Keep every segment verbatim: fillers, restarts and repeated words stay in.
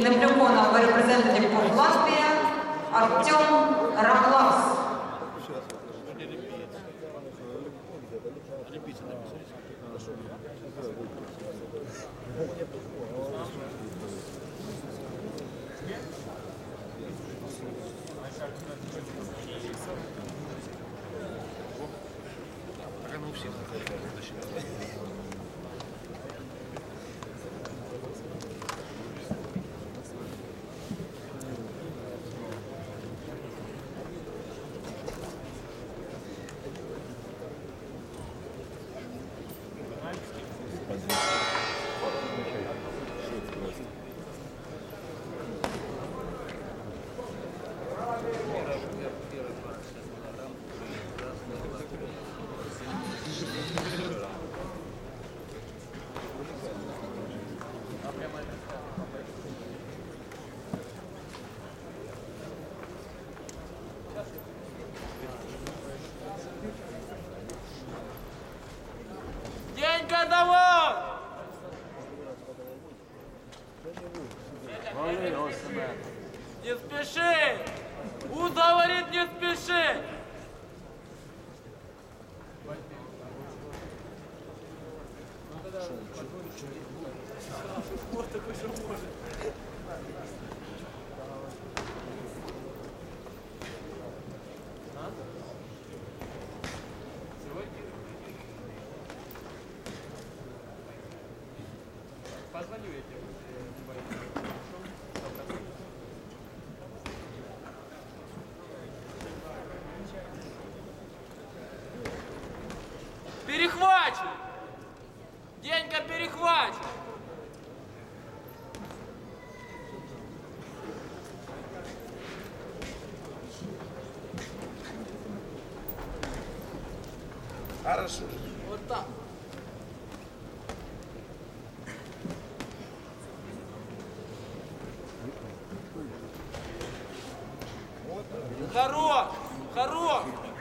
Neplekonov, representative of Latvia, Artyom Ramlas. Денька, давай! Не спеши! У говорит, не спеши! Вот такой же может. Позвоню я тебе. Перехвачен! Денька перехвачен! Хорошо. Вот так. Хорош! Хорош!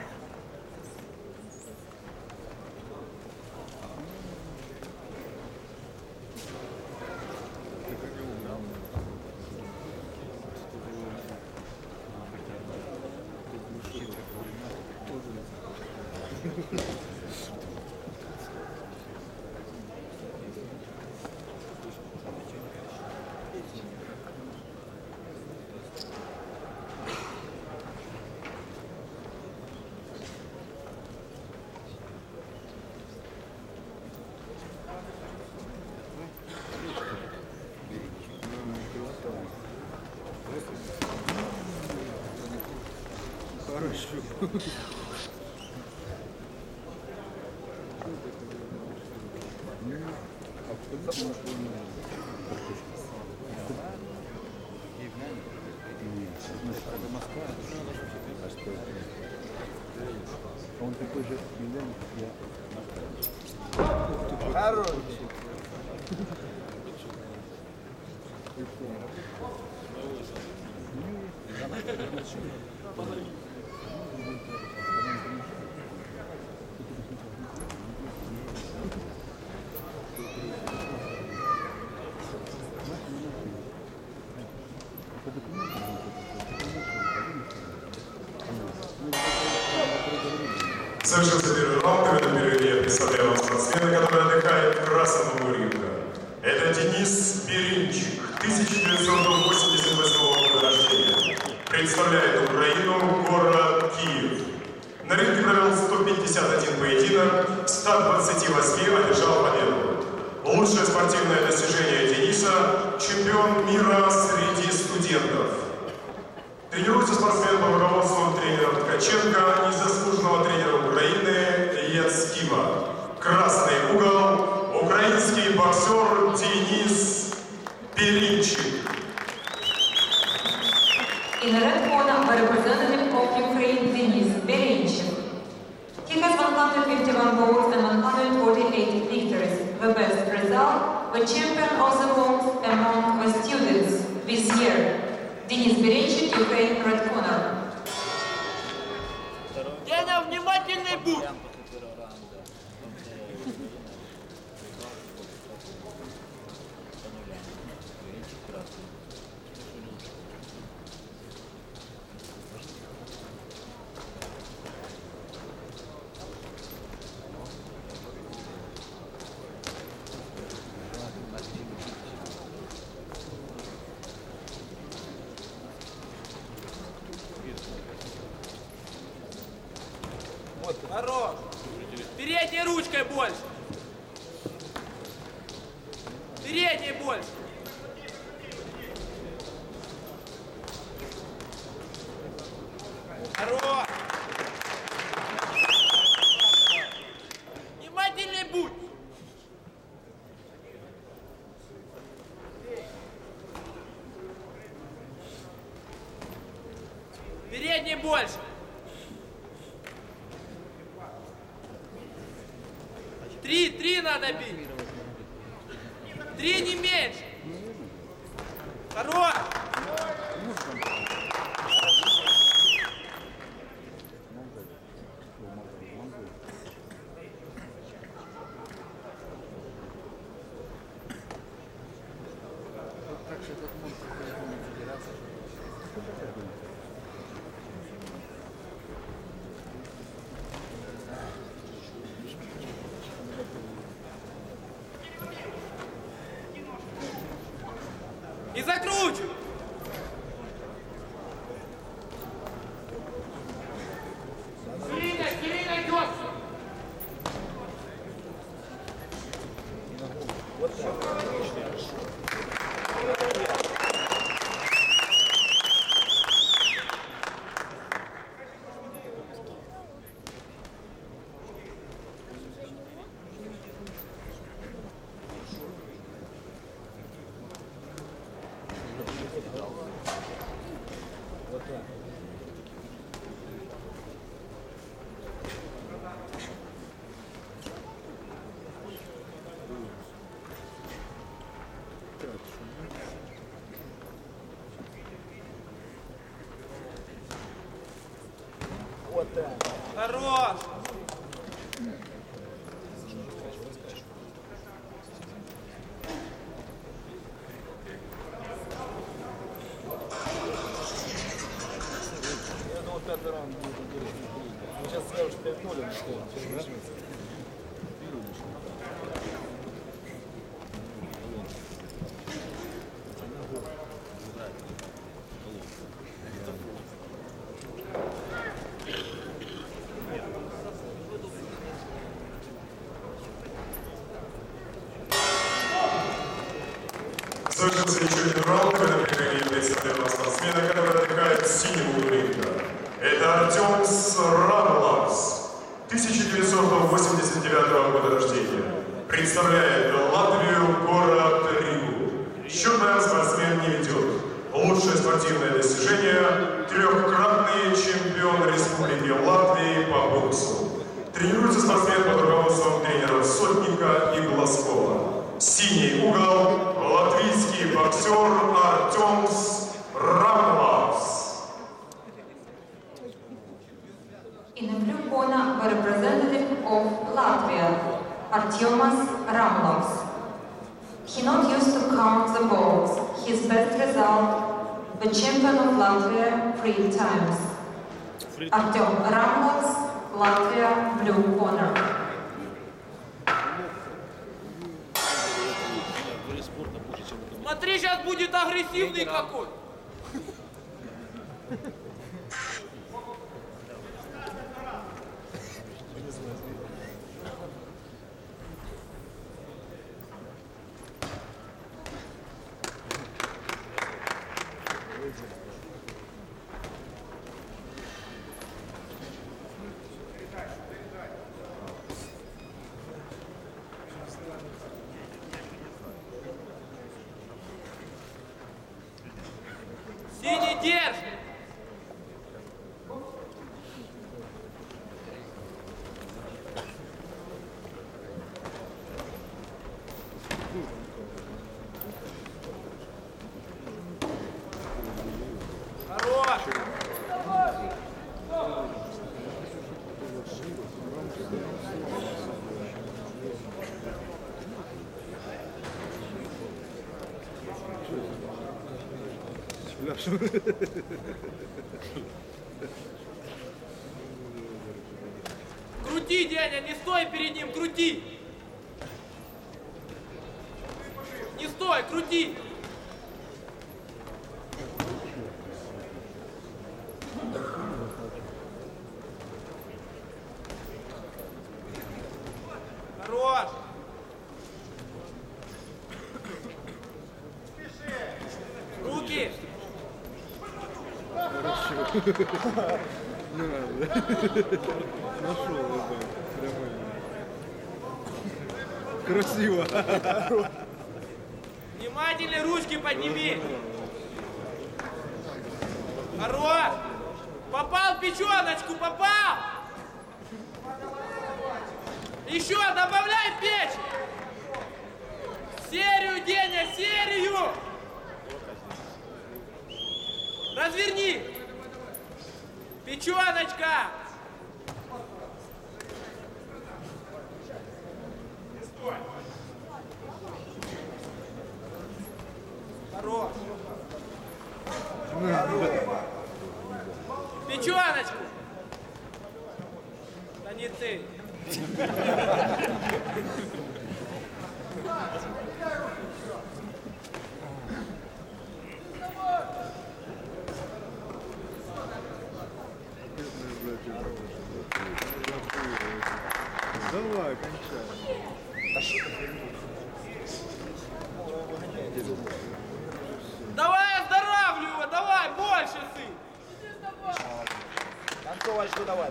Хорошо. Он такой же миллион, я хороший. Совершился первый раунд, в этом периоде я представляю вам спортсмена, который отдыхает в красном углу ринга. Это Денис Беринчик, тысяча девятьсот восемьдесят восьмого года рождения. Представляет Украину, город Киев. На ринге провел сто пятьдесят один поединок, в ста двадцати восьми одержал победу. Лучшее спортивное достижение Дениса – чемпион мира среди студентов. Тренируется спортсмен под руководством тренера Ткаченко и заслуженного тренера Украины Яцкима. Красный угол – украинский боксер Денис Беринчик. In the red corner, a representative of Ukraine, Denis Berenchik. He has one hundred fifty-one goals and one hundred forty-eight victories. The best result, the champion of the world among the students this year. Denis Berenchik, Ukraine, red corner. Деня, внимательный будь! Хорош. Передней ручкой больше. Передней больше. Хорош. Внимательней будь. Передней больше. Три, три надо бить. Три не меньше. Хорош. И закручивай. Кирилля, Кирилля, идет. Хорош! Я думал, пятый раунд будет интересный. Мы сейчас сразу же пять ноль начнем. Завершился еще один раунд, когда приходили представителя спортсмена, который отдыхает с синего ринга. Это Артемс Рамлавс, тысяча девятьсот восемьдесят девятого года рождения. Представляет Латвию, город Ригу. Счетная спортсмен не ведет. Лучшее спортивное достижение – трехкратный чемпион Республики Латвии по боксу. Тренируется спортсмен под руководством тренеров Сотника и Глазкова. Синий угол – латвийский боксер Артемс Рамлавс. In the blue corner, the representative of Latvia, Artyomas Ramlovs. He not used to count the balls. His best result, the champion of Latvia three times. Artyom Ramlovs, Latvia, blue corner. Смотри, сейчас будет агрессивный какой. Синий держит. Хорош. Крути, Деня, не стой перед ним, крути! Не стой, крути! Хорош! Руки! Не надо. Нашел, ребят. Красиво. Внимательно ручки подними! Хорош! Попал в печеночку, попал! Еще добавляй печень! Серию, Деня, серию! Разверни! Печеночка! Хорош! Печеночку! Да не ты! Давай, кончай. Давай оздоравливай его, давай, больше сын! Танцовочку давай.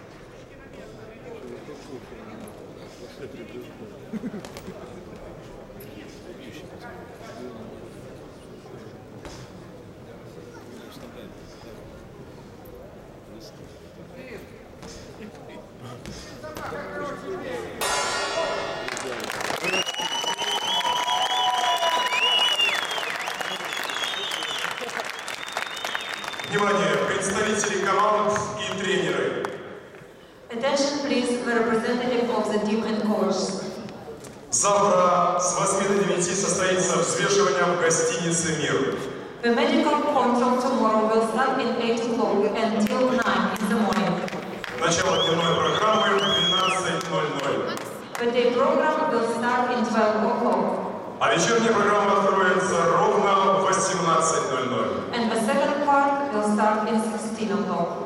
Внимание, представители команд и тренеры. Attention please, the representative of the team and coach. Завтра с восьми до девяти состоится взвешивание в гостинице «Мир». The medical control tomorrow will start in eight o'clock until nine in the morning. Начало дневной программы в двенадцать ноль ноль. The day program will start in twelve o'clock. А вечерняя программа откроется ровно в восемнадцать ноль ноль. And the second part will start in sixteen o'clock.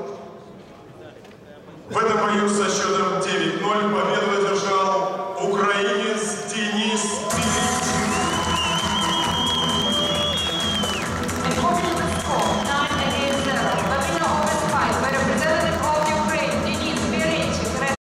В этом бою со счетом девять ноль победу одержал украинец Денис